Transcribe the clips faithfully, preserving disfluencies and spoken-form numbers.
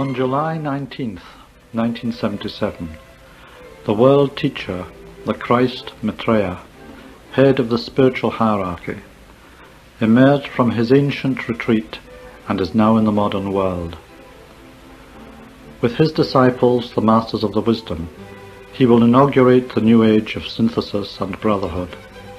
On July nineteenth, nineteen seventy-seven, the world teacher, the Christ Maitreya, head of the spiritual hierarchy, emerged from his ancient retreat and is now in the modern world. With his disciples, the masters of the wisdom, he will inaugurate the new age of synthesis and brotherhood.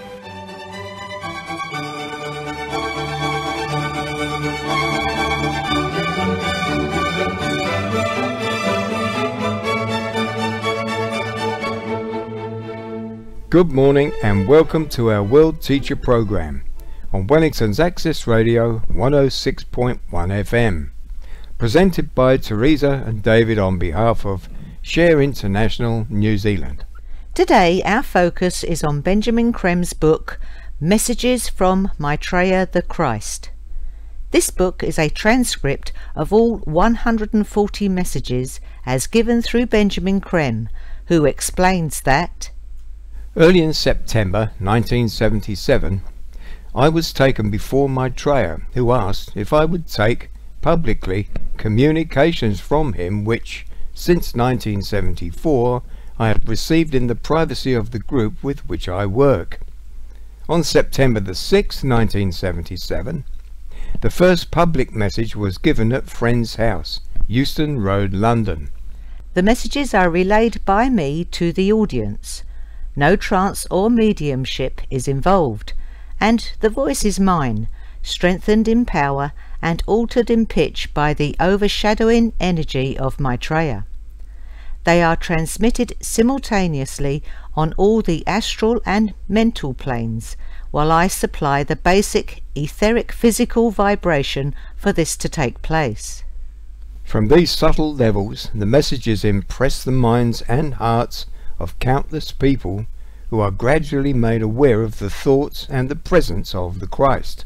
Good morning and welcome to our World Teacher program on Wellington's Access Radio one oh six point one F M, presented by Teresa and David on behalf of Share International New Zealand. Today our focus is on Benjamin Creme's book Messages from Maitreya the Christ. This book is a transcript of all one hundred forty messages as given through Benjamin Creme, who explains that early in September nineteen seventy-seven, I was taken before Maitreya, who asked if I would take publicly communications from him which, since nineteen seventy-four, I had received in the privacy of the group with which I work. On September the sixth, nineteen seventy-seven, the first public message was given at Friend's house, Euston Road, London. The messages are relayed by me to the audience. No trance or mediumship is involved, and the voice is mine, strengthened in power and altered in pitch by the overshadowing energy of Maitreya. They are transmitted simultaneously on all the astral and mental planes, while I supply the basic etheric-physical vibration for this to take place. From these subtle levels, the messages impress the minds and hearts of countless people who are gradually made aware of the thoughts and the presence of the Christ.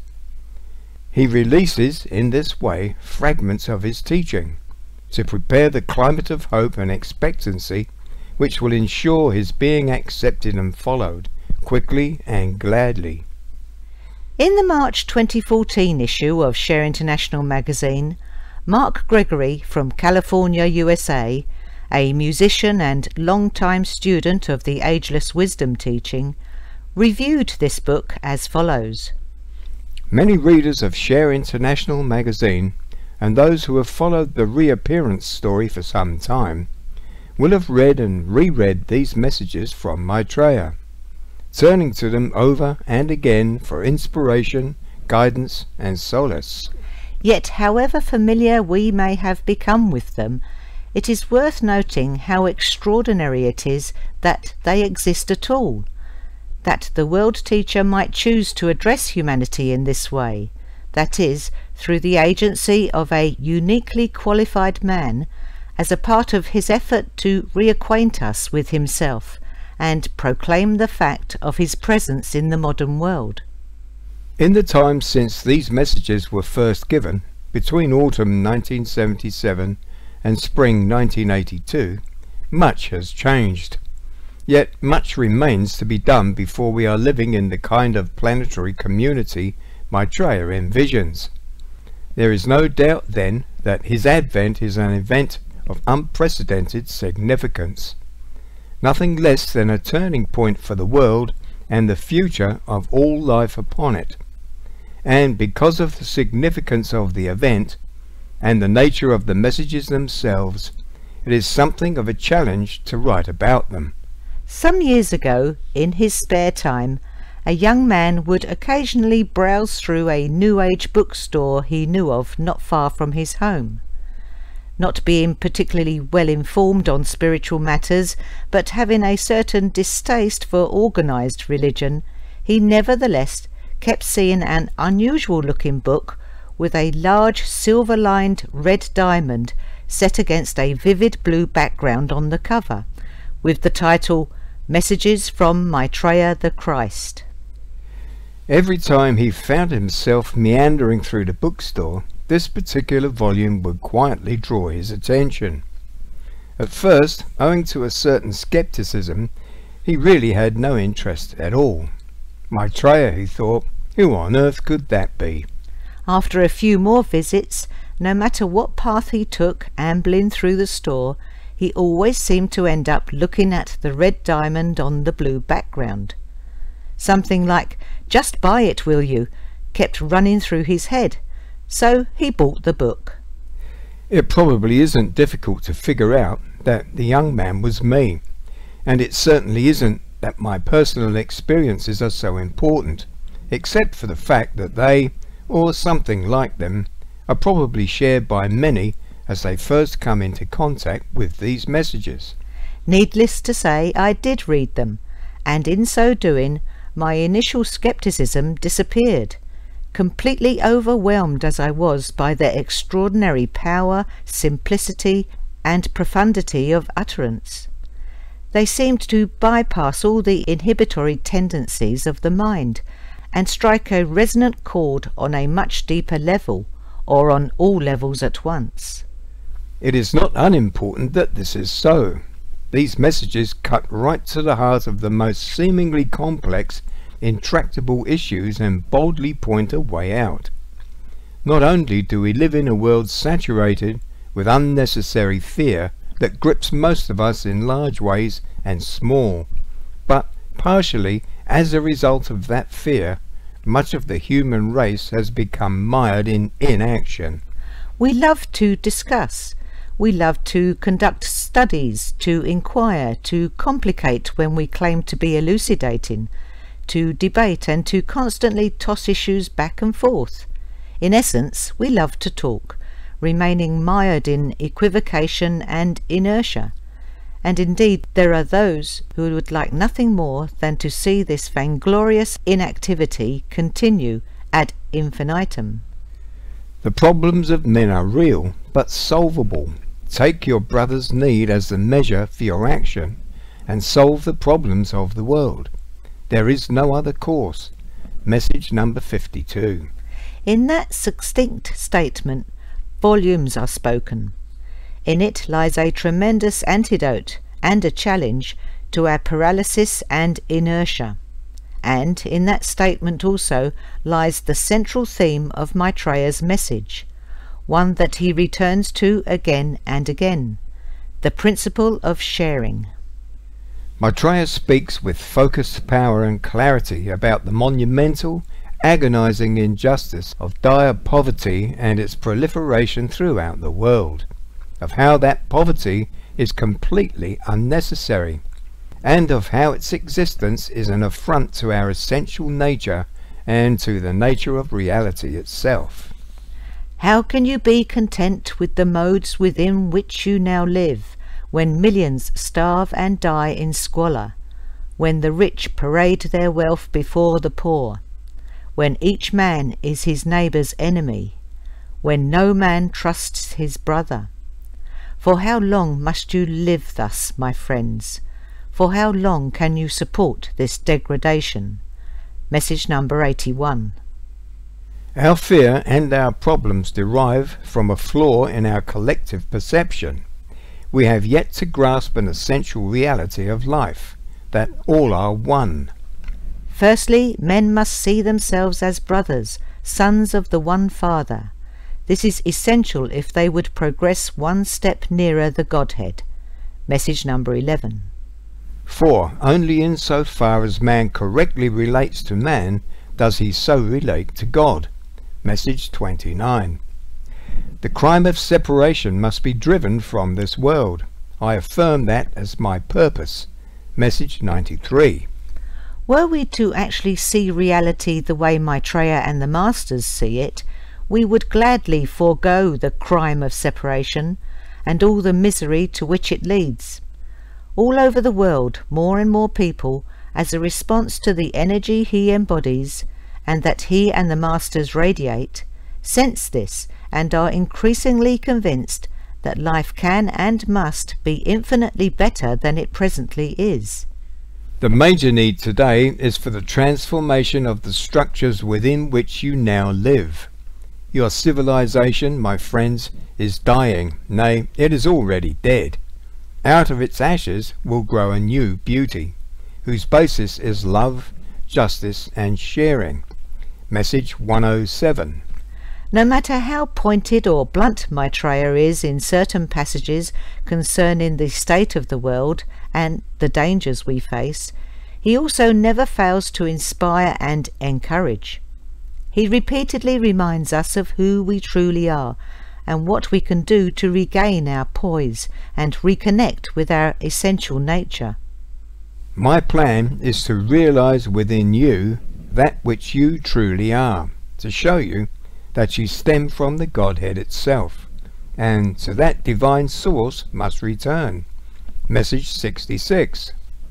He releases in this way fragments of his teaching to prepare the climate of hope and expectancy which will ensure his being accepted and followed quickly and gladly. In the March twenty fourteen issue of Share International magazine, Mark Gregory from California, U S A, a musician and long-time student of the Ageless Wisdom teaching, reviewed this book as follows. Many readers of Share International magazine, and those who have followed the reappearance story for some time, will have read and reread these messages from Maitreya, turning to them over and again for inspiration, guidance and solace. Yet however familiar we may have become with them, it is worth noting how extraordinary it is that they exist at all, that the world teacher might choose to address humanity in this way, that is, through the agency of a uniquely qualified man, as a part of his effort to reacquaint us with himself and proclaim the fact of his presence in the modern world. In the time since these messages were first given, between autumn nineteen seventy-seven and spring nineteen eighty-two, much has changed. Yet much remains to be done before we are living in the kind of planetary community Maitreya envisions. There is no doubt then that his advent is an event of unprecedented significance, nothing less than a turning point for the world and the future of all life upon it. And because of the significance of the event and the nature of the messages themselves, it is something of a challenge to write about them. Some years ago, in his spare time, a young man would occasionally browse through a New Age bookstore he knew of not far from his home. Not being particularly well informed on spiritual matters, but having a certain distaste for organized religion, he nevertheless kept seeing an unusual-looking book with a large silver-lined red diamond set against a vivid blue background on the cover, with the title Messages from Maitreya the Christ. Every time he found himself meandering through the bookstore, this particular volume would quietly draw his attention. At first, owing to a certain skepticism, he really had no interest at all. Maitreya, he thought, who on earth could that be? After a few more visits, no matter what path he took ambling through the store, he always seemed to end up looking at the red diamond on the blue background. Something like, "Just buy it, will you?" kept running through his head, so he bought the book. It probably isn't difficult to figure out that the young man was me, and it certainly isn't that my personal experiences are so important, except for the fact that they, or something like them, are probably shared by many as they first come into contact with these messages. Needless to say, I did read them, and in so doing my initial scepticism disappeared, completely overwhelmed as I was by their extraordinary power, simplicity, and profundity of utterance. They seemed to bypass all the inhibitory tendencies of the mind, and strike a resonant chord on a much deeper level, or on all levels at once. It is not unimportant that this is so. These messages cut right to the heart of the most seemingly complex, intractable issues and boldly point a way out. Not only do we live in a world saturated with unnecessary fear that grips most of us in large ways and small, but partially as a result of that fear, much of the human race has become mired in inaction. We love to discuss. We love to conduct studies, to inquire, to complicate when we claim to be elucidating, to debate and to constantly toss issues back and forth. In essence, we love to talk, remaining mired in equivocation and inertia. And indeed there are those who would like nothing more than to see this vainglorious inactivity continue ad infinitum. The problems of men are real, but solvable. Take your brother's need as the measure for your action, and solve the problems of the world. There is no other course. Message number fifty-two. In that succinct statement, volumes are spoken. In it lies a tremendous antidote and a challenge to our paralysis and inertia. And in that statement also lies the central theme of Maitreya's message, one that he returns to again and again, the principle of sharing. Maitreya speaks with focused power and clarity about the monumental, agonizing injustice of dire poverty and its proliferation throughout the world, of how that poverty is completely unnecessary, and of how its existence is an affront to our essential nature and to the nature of reality itself. How can you be content with the modes within which you now live, when millions starve and die in squalor, when the rich parade their wealth before the poor, when each man is his neighbour's enemy, when no man trusts his brother? For how long must you live thus, my friends? For how long can you support this degradation? Message number eighty-one. Our fear and our problems derive from a flaw in our collective perception. We have yet to grasp an essential reality of life, that all are one. Firstly, men must see themselves as brothers, sons of the one Father. This is essential if they would progress one step nearer the Godhead. Message number eleven. For only in so far as man correctly relates to man does he so relate to God. Message twenty-nine. The crime of separation must be driven from this world. I affirm that as my purpose. Message ninety-three. Were we to actually see reality the way Maitreya and the Masters see it, we would gladly forego the crime of separation and all the misery to which it leads. All over the world, more and more people, as a response to the energy he embodies and that he and the Masters radiate, sense this and are increasingly convinced that life can and must be infinitely better than it presently is. The major need today is for the transformation of the structures within which you now live. Your civilization, my friends, is dying, nay, it is already dead. Out of its ashes will grow a new beauty, whose basis is love, justice and sharing. Message one oh seven. No matter how pointed or blunt Maitreya is in certain passages concerning the state of the world and the dangers we face, he also never fails to inspire and encourage. He repeatedly reminds us of who we truly are and what we can do to regain our poise and reconnect with our essential nature. My plan is to realize within you that which you truly are, to show you that you stem from the Godhead itself, and to that divine source must return. Message sixty-six.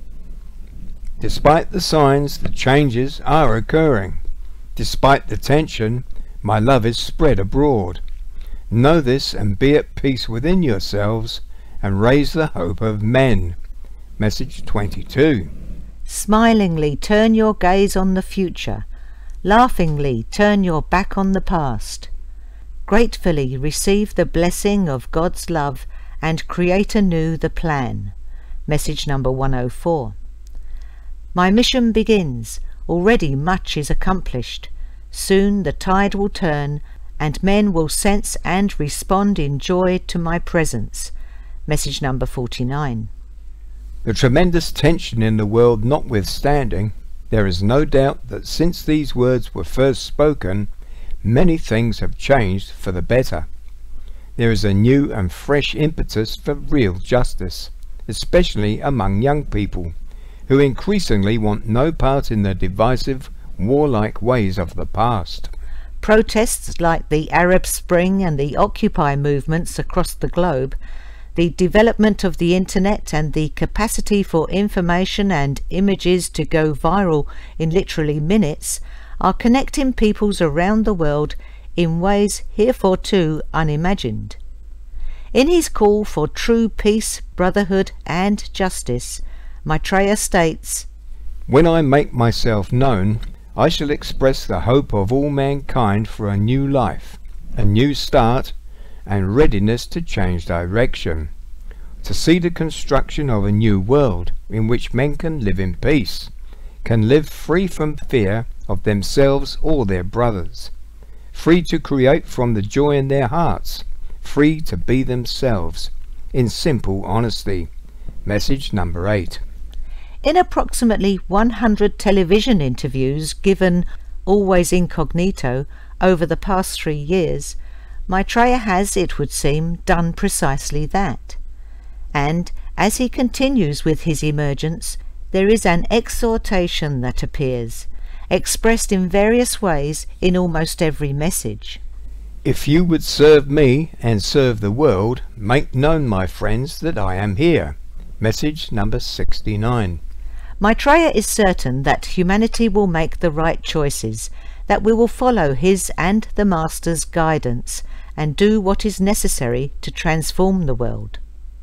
Despite the signs, the changes are occurring. Despite the tension, my love is spread abroad. Know this and be at peace within yourselves, and raise the hope of men. Message twenty-two. Smilingly turn your gaze on the future. Laughingly turn your back on the past. Gratefully receive the blessing of God's love and create anew the plan. Message number one oh four. My mission begins. Already much is accomplished. Soon the tide will turn, and men will sense and respond in joy to my presence. Message number forty-nine. The tremendous tension in the world notwithstanding, there is no doubt that since these words were first spoken, many things have changed for the better. There is a new and fresh impetus for real justice, especially among young people, who increasingly want no part in the divisive, warlike ways of the past. Protests like the Arab Spring and the Occupy movements across the globe, the development of the internet and the capacity for information and images to go viral in literally minutes are connecting peoples around the world in ways heretofore unimagined. In his call for true peace, brotherhood and justice, Maitreya states, "When I make myself known, I shall express the hope of all mankind for a new life, a new start, and readiness to change direction, to see the construction of a new world in which men can live in peace, can live free from fear of themselves or their brothers, free to create from the joy in their hearts, free to be themselves, in simple honesty." Message number eight. In approximately one hundred television interviews given, always incognito, over the past three years, Maitreya has, it would seem, done precisely that. And, as he continues with his emergence, there is an exhortation that appears, expressed in various ways in almost every message. "If you would serve me and serve the world, make known, my friends, that I am here." Message number sixty-nine. Maitreya is certain that humanity will make the right choices, that we will follow his and the Master's guidance, and do what is necessary to transform the world.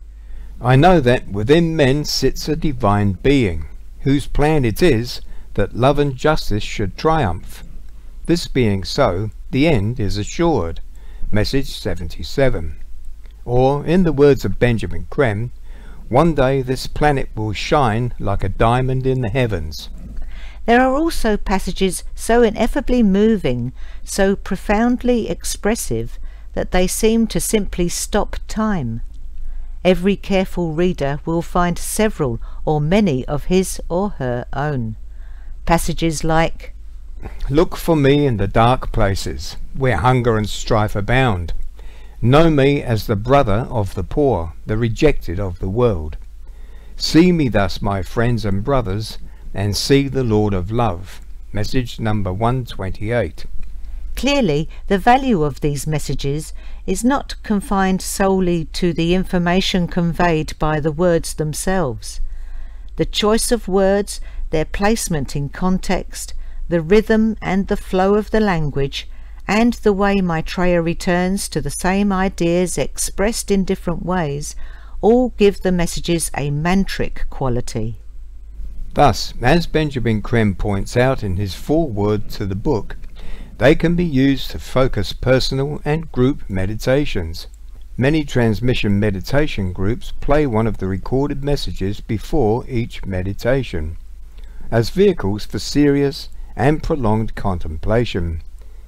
"I know that within men sits a divine being, whose plan it is that love and justice should triumph. This being so, the end is assured." Message seventy-seven. Or, in the words of Benjamin Creme, "One day this planet will shine like a diamond in the heavens." There are also passages so ineffably moving, so profoundly expressive, that they seem to simply stop time. Every careful reader will find several or many of his or her own. Passages like, "Look for me in the dark places, where hunger and strife abound. Know me as the brother of the poor, the rejected of the world. See me thus, my friends and brothers, and see the Lord of love." Message number one twenty-eight. Clearly, the value of these messages is not confined solely to the information conveyed by the words themselves. The choice of words, their placement in context, the rhythm and the flow of the language, and the way Maitreya returns to the same ideas expressed in different ways, all give the messages a mantric quality. Thus, as Benjamin Creme points out in his foreword to the book, they can be used to focus personal and group meditations. Many transmission meditation groups play one of the recorded messages before each meditation, as vehicles for serious and prolonged contemplation.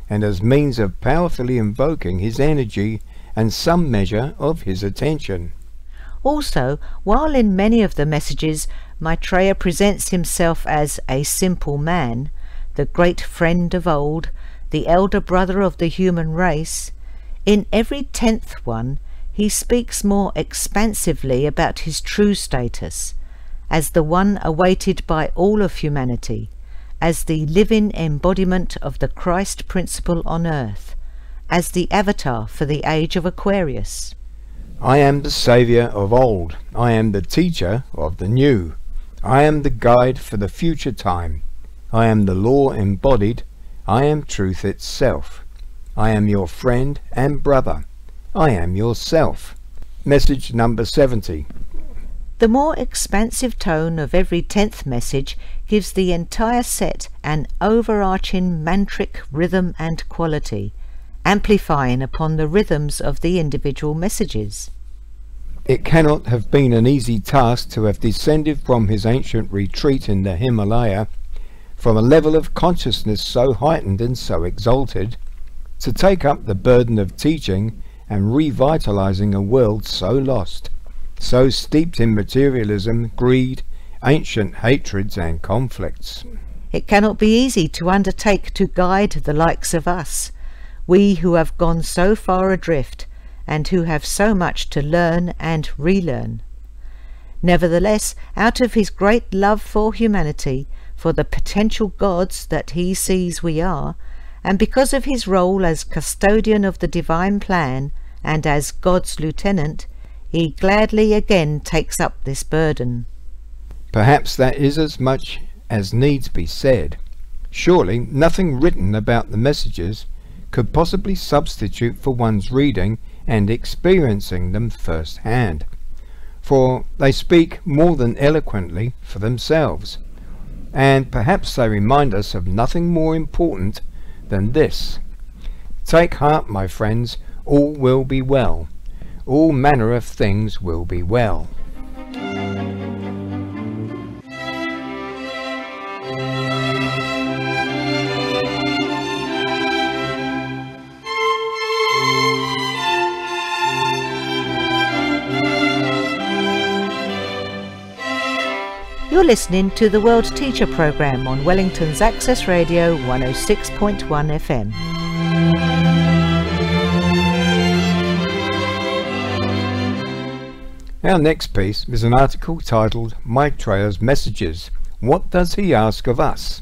and as means of powerfully invoking his energy and some measure of his attention. Also, while in many of the messages Maitreya presents himself as a simple man, the great friend of old, the elder brother of the human race, in every tenth one he speaks more expansively about his true status, as the one awaited by all of humanity, as the living embodiment of the Christ principle on earth, as the avatar for the age of Aquarius. I am the saviour of old, I am the teacher of the new, I am the guide for the future time, I am the law embodied, I am truth itself, I am your friend and brother, I am yourself. Message number seventy. The more expansive tone of every tenth message gives the entire set an overarching mantric rhythm and quality, amplifying upon the rhythms of the individual messages. It cannot have been an easy task to have descended from his ancient retreat in the Himalaya, from a level of consciousness so heightened and so exalted, to take up the burden of teaching and revitalizing a world so lost, so steeped in materialism, greed, ancient hatreds and conflicts. It cannot be easy to undertake to guide the likes of us, we who have gone so far adrift, and who have so much to learn and relearn. Nevertheless, out of his great love for humanity, for the potential gods that he sees we are, and because of his role as custodian of the divine plan and as God's lieutenant, he gladly again takes up this burden. Perhaps that is as much as needs be said. Surely nothing written about the messages could possibly substitute for one's reading and experiencing them firsthand, for they speak more than eloquently for themselves, and perhaps they remind us of nothing more important than this: take heart, my friends, all will be well, all manner of things will be well. You're listening to the World Teacher Programme on Wellington's Access Radio one oh six point one F M. Our next piece is an article titled Maitreya's Messages, What Does He Ask of Us?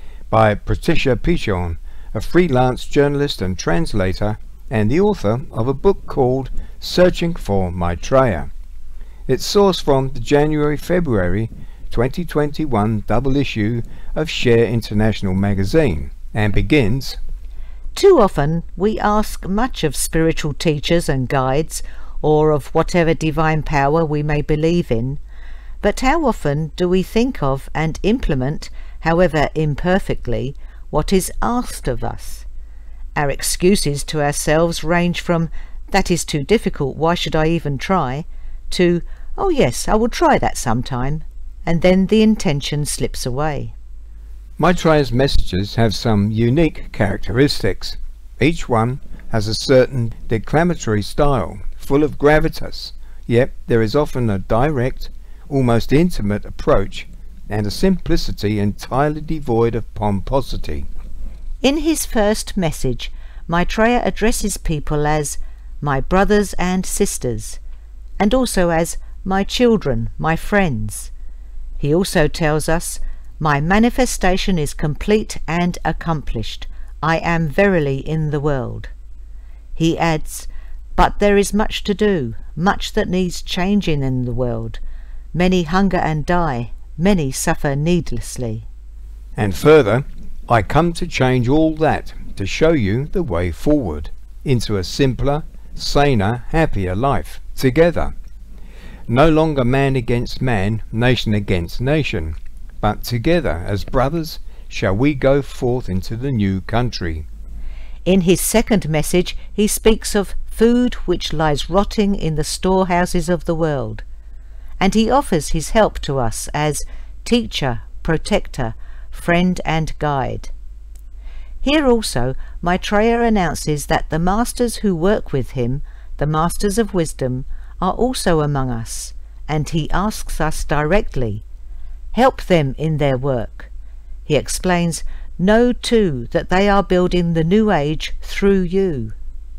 By Patricia Pichon, a freelance journalist and translator, and the author of a book called Searching for Maitreya. It's sourced from the January-February twenty twenty-one double issue of Share International magazine, and begins, Too often we ask much of spiritual teachers and guides, or of whatever divine power we may believe in, but how often do we think of and implement, however imperfectly, what is asked of us? Our excuses to ourselves range from, "That is too difficult, why should I even try?" to, "Oh yes, I will try that sometime," and then the intention slips away. Maitreya's messages have some unique characteristics. Each one has a certain declamatory style, full of gravitas, yet there is often a direct, almost intimate approach, and a simplicity entirely devoid of pomposity. In his first message, Maitreya addresses people as "my brothers and sisters," and also as "my children, my friends." He also tells us, "My manifestation is complete and accomplished. I am verily in the world." He adds, "But there is much to do, much that needs changing in the world. Many hunger and die, many suffer needlessly." And further, "I come to change all that, to show you the way forward, into a simpler, saner, happier life, together. No longer man against man, nation against nation, but together as brothers shall we go forth into the new country." In his second message he speaks of food which lies rotting in the storehouses of the world, and he offers his help to us as teacher, protector, friend and guide. Here also Maitreya announces that the masters who work with him, the masters of wisdom, are also among us, and he asks us directly, help them in their work. He explains, know too that they are building the new age through you.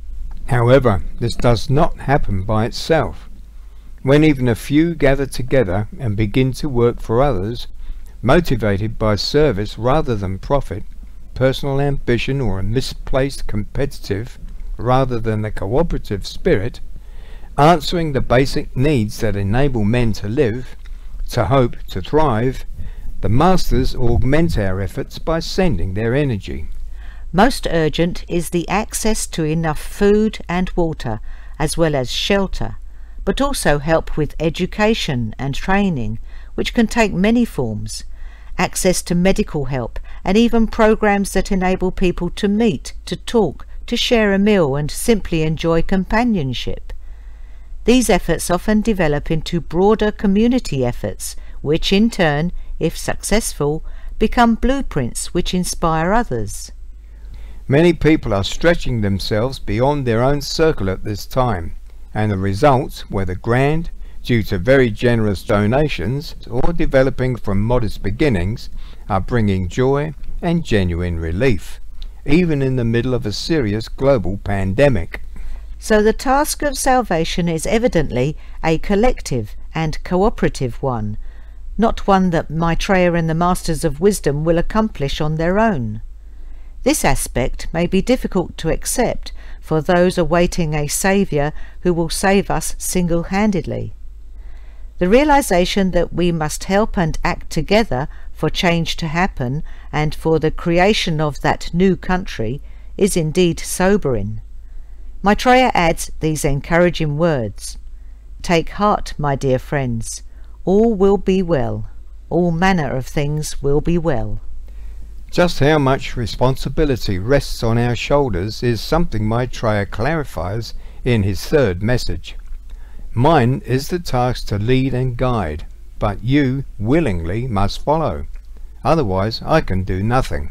However, this does not happen by itself. When even a few gather together and begin to work for others, motivated by service rather than profit, personal ambition or a misplaced competitive rather than the cooperative spirit, answering the basic needs that enable men to live, to hope, to thrive, the masters augment our efforts by sending their energy. Most urgent is the access to enough food and water, as well as shelter, but also help with education and training, which can take many forms, access to medical help, and even programs that enable people to meet, to talk, to share a meal and simply enjoy companionship. These efforts often develop into broader community efforts, which in turn, if successful, become blueprints which inspire others. Many people are stretching themselves beyond their own circle at this time, and the results, whether grand, due to very generous donations, or developing from modest beginnings, are bringing joy and genuine relief, even in the middle of a serious global pandemic. So the task of salvation is evidently a collective and cooperative one, not one that Maitreya and the Masters of Wisdom will accomplish on their own. This aspect may be difficult to accept for those awaiting a saviour who will save us single-handedly. The realization that we must help and act together for change to happen and for the creation of that new country is indeed sobering. Maitreya adds these encouraging words, "Take heart, my dear friends, all will be well, all manner of things will be well." Just how much responsibility rests on our shoulders is something Maitreya clarifies in his third message. Mine is the task to lead and guide, but you willingly must follow. Otherwise I can do nothing.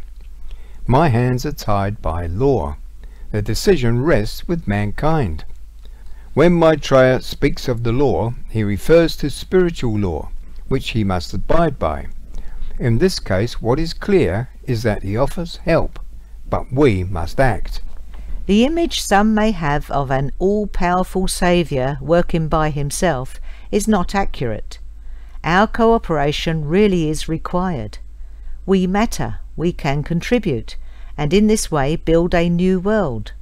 My hands are tied by law. The decision rests with mankind. When Maitreya speaks of the law, he refers to spiritual law, which he must abide by. In this case, what is clear is that he offers help, but we must act. The image some may have of an all-powerful saviour working by himself is not accurate. Our cooperation really is required. We matter, we can contribute, and in this way build a new world.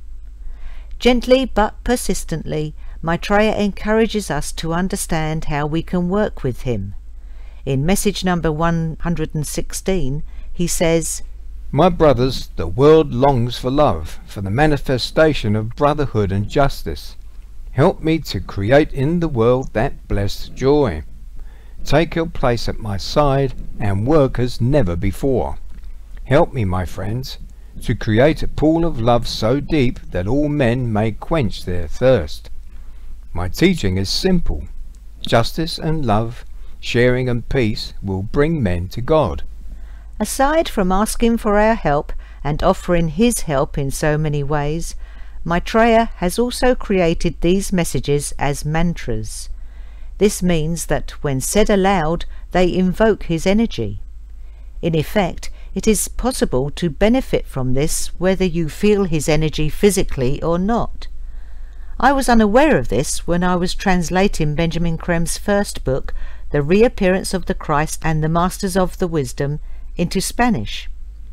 Gently but persistently, Maitreya encourages us to understand how we can work with him. In message number one hundred sixteen, he says, My brothers, the world longs for love, for the manifestation of brotherhood and justice. Help me to create in the world that blessed joy. Take your place at my side and work as never before. Help me, my friends, to create a pool of love so deep that all men may quench their thirst. My teaching is simple. Justice and love, sharing and peace will bring men to God. Aside from asking for our help and offering his help in so many ways, Maitreya has also created these messages as mantras. This means that when said aloud, they invoke his energy. In effect, it is possible to benefit from this whether you feel his energy physically or not. I was unaware of this when I was translating Benjamin Creme's first book, The Reappearance of the Christ and the Masters of the Wisdom, into Spanish.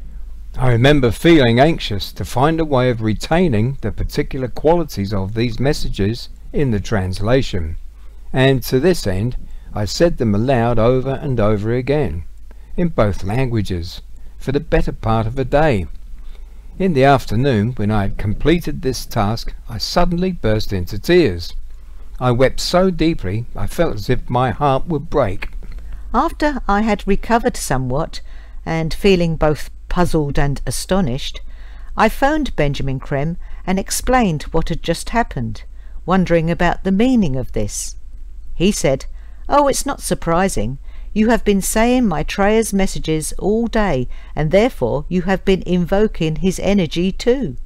I remember feeling anxious to find a way of retaining the particular qualities of these messages in the translation, and to this end I said them aloud over and over again, in both languages, for the better part of a day. In the afternoon, when I had completed this task, I suddenly burst into tears. I wept so deeply I felt as if my heart would break. After I had recovered somewhat, and feeling both puzzled and astonished, I phoned Benjamin Creme and explained what had just happened, wondering about the meaning of this. He said, "Oh, it's not surprising. You have been saying Maitreya's messages all day, and therefore you have been invoking his energy too.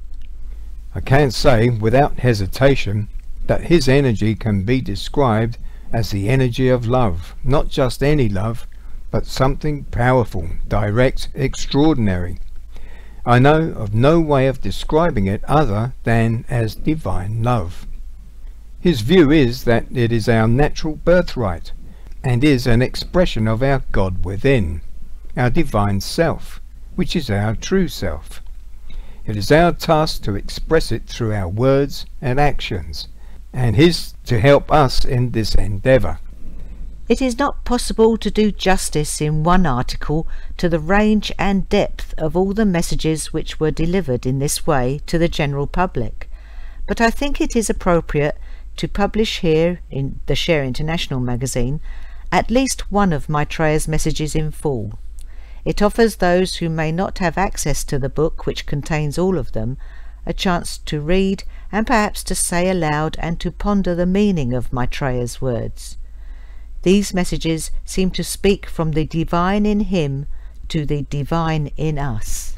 I can say without hesitation that his energy can be described as the energy of love, not just any love, but something powerful, direct, extraordinary. I know of no way of describing it other than as divine love. His view is that it is our natural birthright, and is an expression of our God within, our divine self, which is our true self. It is our task to express it through our words and actions, and his to help us in this endeavour. It is not possible to do justice in one article to the range and depth of all the messages which were delivered in this way to the general public, but I think it is appropriate to publish here in the Share International magazine at least one of Maitreya's messages in full. It offers those who may not have access to the book which contains all of them a chance to read and perhaps to say aloud and to ponder the meaning of Maitreya's words. These messages seem to speak from the divine in him to the divine in us.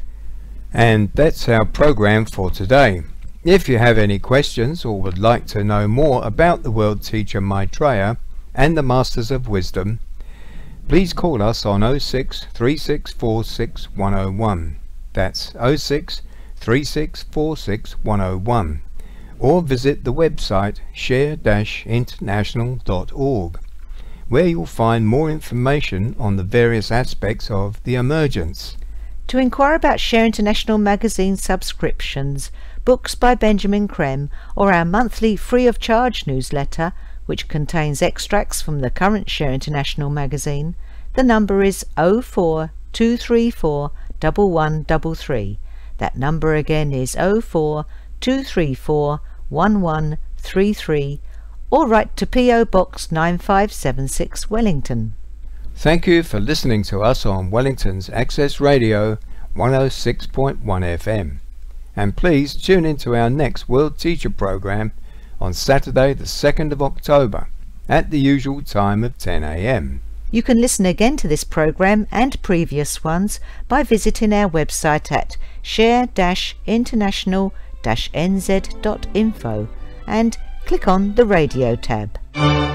And that's our program for today. If you have any questions or would like to know more about the world teacher Maitreya and the Masters of Wisdom, please call us on oh six, three six four six, one oh one. That's oh six, three six four six, one oh one. Or visit the website share dash international dot org, where you'll find more information on the various aspects of the emergence. To inquire about Share International magazine subscriptions, books by Benjamin Creme, or our monthly free of charge newsletter, which contains extracts from the current Share International magazine, the number is oh four, two three four, one one three three. That number again is oh four, two three four, one one three three, or write to P O Box nine five seven six, Wellington. Thank you for listening to us on Wellington's Access Radio one oh six point one F M. And please tune into our next World Teacher program on Saturday the second of October at the usual time of ten A M. You can listen again to this program and previous ones by visiting our website at share dash international dash n z dot info and click on the radio tab.